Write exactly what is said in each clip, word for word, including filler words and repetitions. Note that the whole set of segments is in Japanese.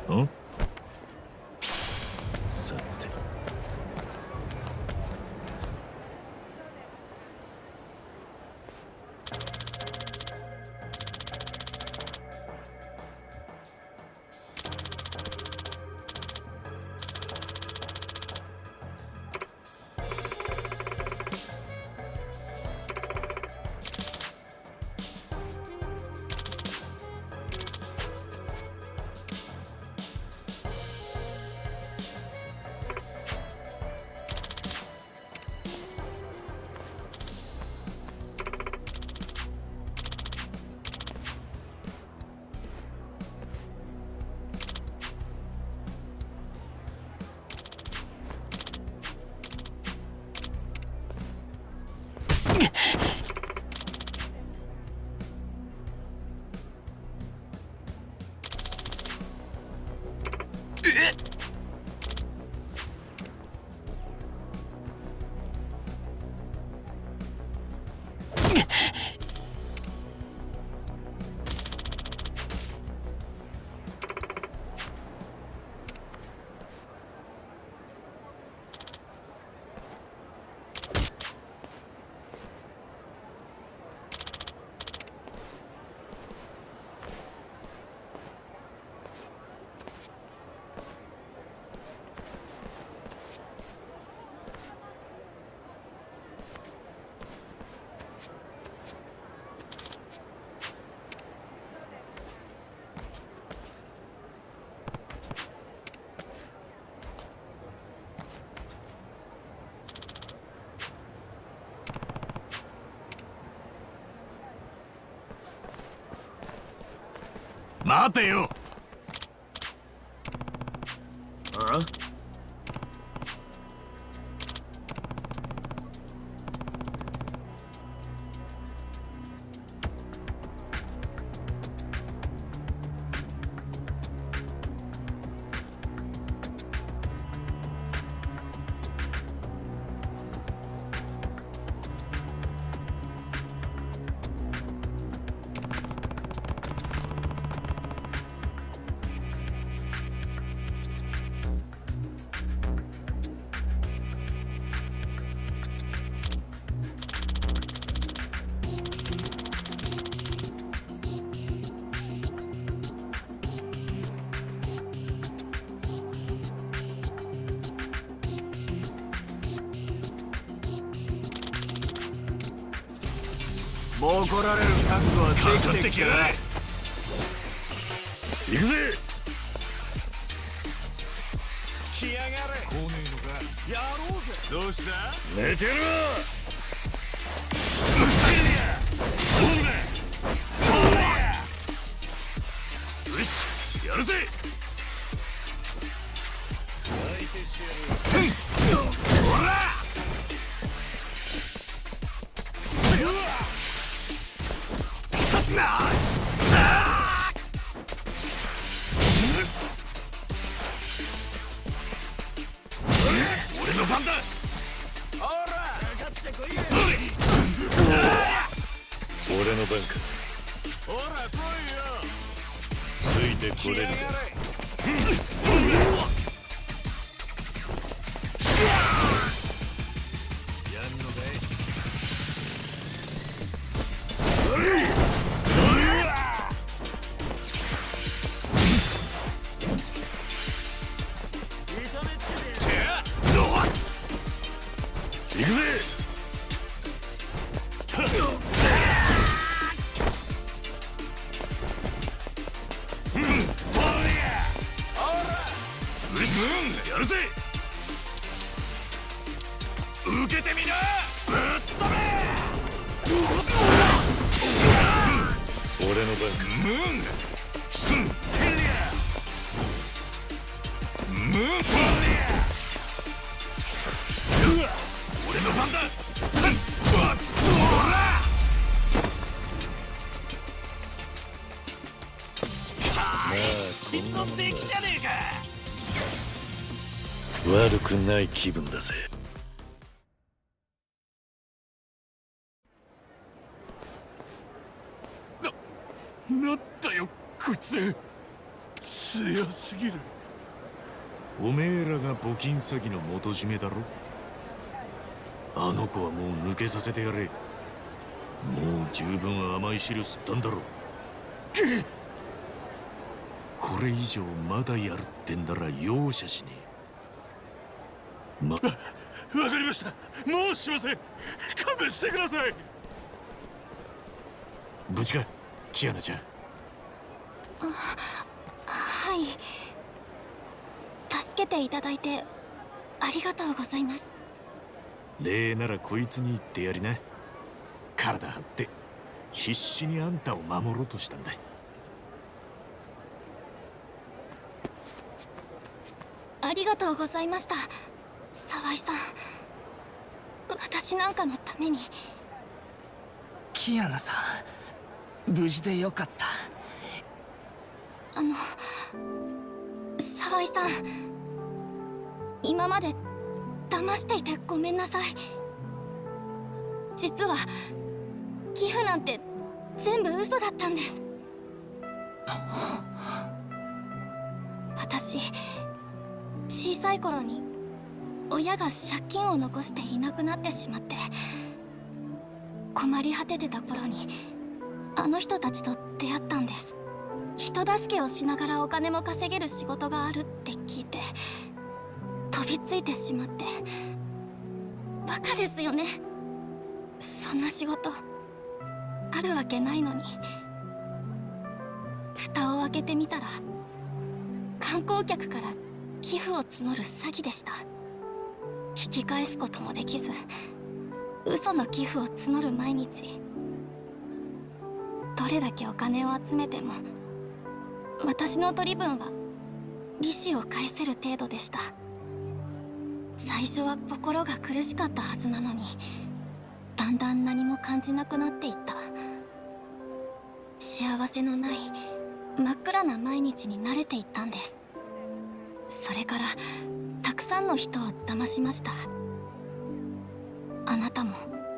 ん？さて。待てよ。 あ？もう来られる覚悟はできてきた。 行くぜ。 来やがれ。 来ねえのか。 やろうぜ。どうした？ 寝てる。よし、やるぜ。相手してやる。ほら。なあ。俺の番だ。 ほら、かかってこいよ。 俺の番か。 ほら来いよ。 ついてこれるか。やんのかい。行くぜ。やるぜ。受けてみな。ぶっ飛べ。俺の番か。ムーンスンテリアムーンフォリア。俺の番だ。まあこんなもんだ。できじゃねえか。悪くない気分だぜ。な、なんだよこいつ。 強すぎる。 おめえらが募金詐欺の元締めだろ。あの子はもう抜けさせてやれ。もう十分甘い汁吸ったんだろ。これ以上まだやるってんだら容赦しねえ。ま、わかりました。もうしません。勘弁してください。 無事か、キアナちゃん。 あ、はい。助けていただいてありがとうございます。 礼ならこいつに言ってやりな。体張って必死にあんたを守ろうとしたんだ。 ありがとうございました、沢井さん。私なんかのために。 キアナさん、無事でよかった。 あの沢井さん、今まで騙していてごめんなさい。実は寄付なんて全部嘘だったんです。私、小さい頃に親が借金を残していなくなってしまって、困り果ててた頃にあの人たちと出会ったんです。人助けをしながらお金も稼げる仕事があるって聞いて飛びついてしまって。バカですよね。そんな仕事あるわけないのに。蓋を開けてみたら観光客から寄付を募る詐欺でした。引き返すこともできず、嘘の寄付を募る毎日。どれだけお金を集めても私の取り分は利子を返せる程度でした。最初は心が苦しかったはずなのに、だんだん何も感じなくなっていった。幸せのない真っ暗な毎日に慣れていったんです。それからたくさんの人を騙しました。あなたも。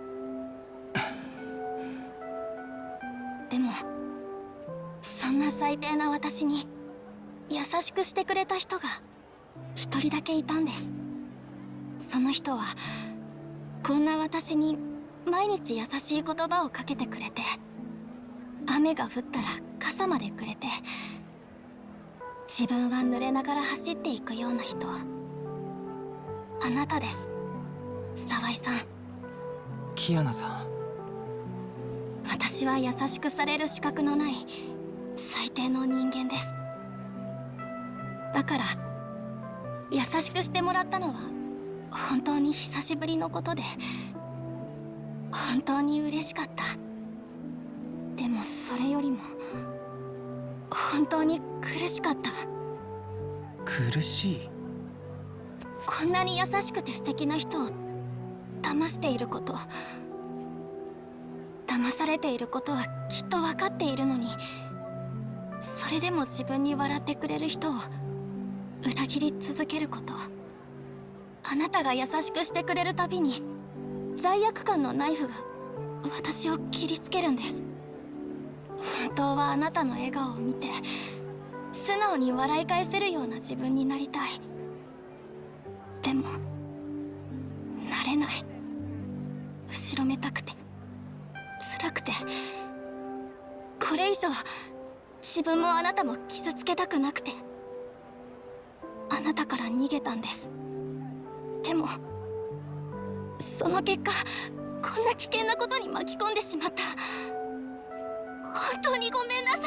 でもそんな最低な私に優しくしてくれた人が一人だけいたんです。その人はこんな私に毎日優しい言葉をかけてくれて、雨が降ったら傘までくれて、自分は濡れながら走っていくような人。あなたです、沢井さん。 キアナさん、 私は優しくされる資格のない最低の人間です。だから優しくしてもらったのは本当に久しぶりのことで、本当に嬉しかった。でもそれよりも本当に苦しかった。 苦しい？ こんなに優しくて素敵な人を騙していること、騙されていることはきっと分かっているのに、それでも自分に笑ってくれる人を裏切り続けること。あなたが優しくしてくれるたびに罪悪感のナイフが私を切りつけるんです。本当はあなたの笑顔を見て素直に笑い返せるような自分になりたい。でもなれない。後ろめたくて辛くて、これ以上自分もあなたも傷つけたくなくて、あなたから逃げたんです。でもその結果こんな危険なことに巻き込んでしまった。本当にごめんなさ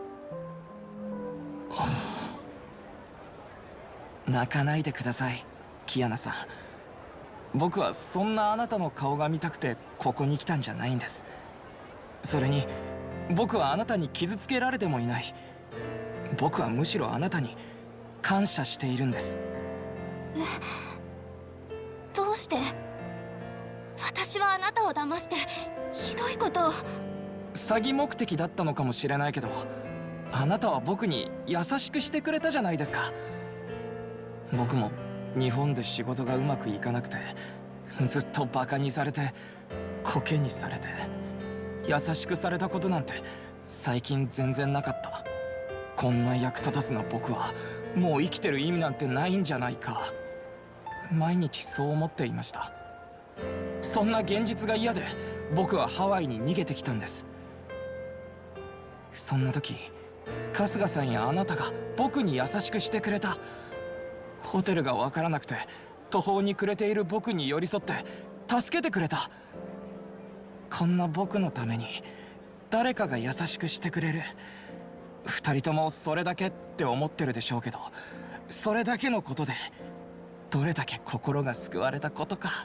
い。 泣かないでください、キアナさん。僕はそんなあなたの顔が見たくてここに来たんじゃないんです。それに僕はあなたに傷つけられてもいない。僕はむしろあなたに感謝しているんです。 え、どうして？私はあなたを騙してひどいことを。 詐欺目的だったのかもしれないけど、あなたは僕に優しくしてくれたじゃないですか。僕も日本で仕事がうまくいかなくて、ずっとバカにされてコケにされて、優しくされたことなんて最近全然なかった。 こんな役立たずな僕はもう生きてる意味なんてないんじゃないか。毎日そう思っていました。そんな現実が嫌で僕はハワイに逃げてきたんです。そんな時春日さんやあなたが僕に優しくしてくれた。ホテルが分からなくて途方に暮れている僕に寄り添って助けてくれた。こんな僕のために誰かが優しくしてくれる。二人ともそれだけって思ってるでしょうけど、それだけのことでどれだけ心が救われたことか。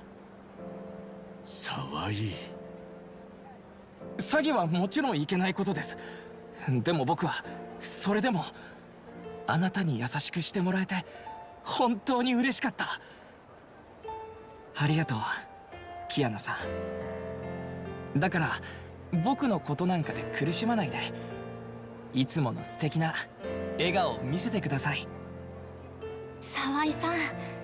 沢井、 詐欺はもちろんいけないことです。でも僕はそれでもあなたに優しくしてもらえて本当に嬉しかった。ありがとうキアナさん。だから僕のことなんかで苦しまないで、いつもの素敵な笑顔を見せてください。 沢井さん、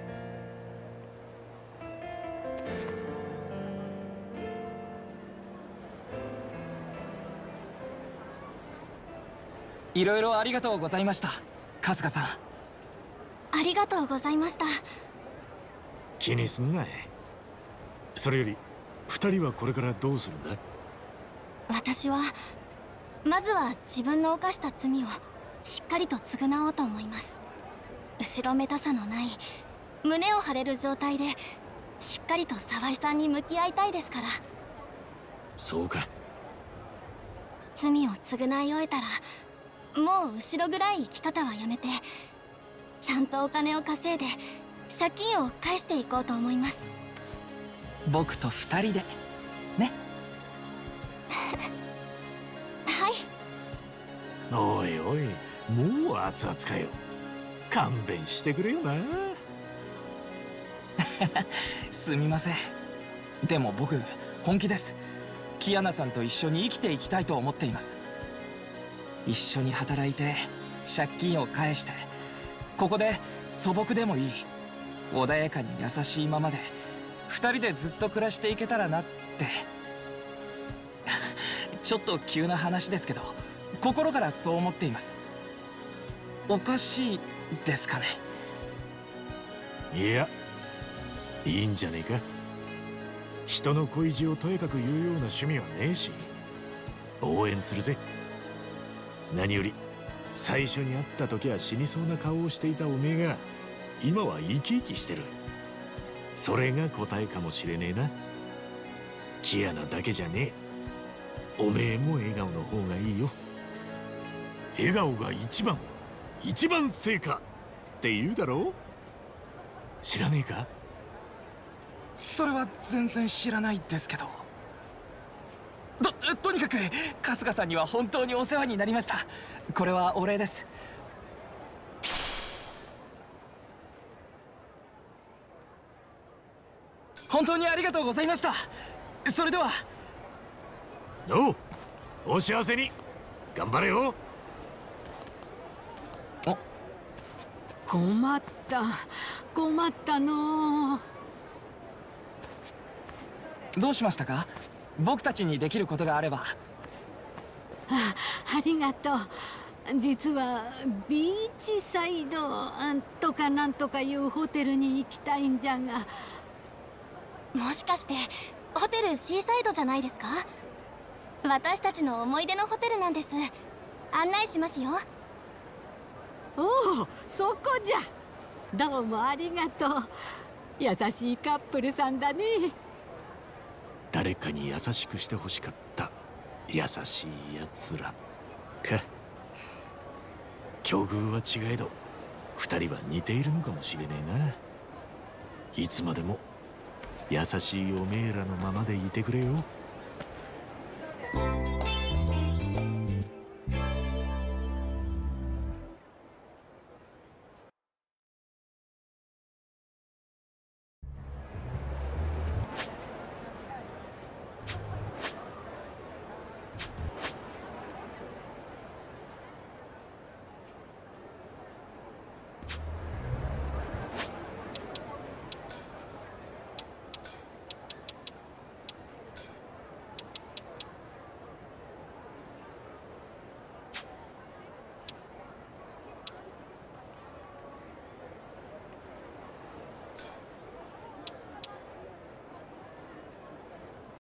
いろいろありがとうございました春日さん。 ありがとうございました。 気にすんな。それより二人はこれからどうするんだ？ 私はまずは自分の犯した罪をしっかりと償おうと思います。後ろめたさのない胸を張れる状態でしっかりと沢井さんに向き合いたいですから。 そうか。 罪を償い終えたらもう後ろ暗い生き方はやめて、ちゃんとお金を稼いで借金を返していこうと思います。 僕と二人でね。 はい。 おいおい、もう熱々かよ。勘弁してくれよな。 すみません。でも僕本気です。キアナさんと一緒に生きていきたいと思っています。一緒に働いて借金を返して、ここで素朴でもいい穏やかに優しいままで二人でずっと暮らしていけたらなって。ちょっと急な話ですけど心からそう思っています。おかしいですかね？ いや、いいんじゃねえか。人の恋路をとやかく言うような趣味はねえし、応援するぜ。何より最初に会った時は死にそうな顔をしていたおめえが今は生き生きしてる。それが答えかもしれねえな。キアナだけじゃねえ、おめえも笑顔の方がいいよ。笑顔が一番、一番成果って言うだろう。知らねえか？ それは全然知らないですけど。と、とにかく春日さんには本当にお世話になりました。これはお礼です。本当にありがとうございました。それでは。 おう、お幸せに。頑張れよ。 お、 困った困ったの。 どうしましたか？僕たちにできることがあれば。 あ、ありがとう。実はビーチサイドとかなんとかいうホテルに行きたいんじゃが。 もしかしてホテルシーサイドじゃないですか？私たちの思い出のホテルなんです。案内しますよ。 おお、そこじゃ。どうもありがとう。優しいカップルさんだね。 誰かに優しくしてほしかった優しいやつらか。境遇は違えど二人は似ているのかもしれねえな。いつまでも優しいおめえらのままでいてくれよ。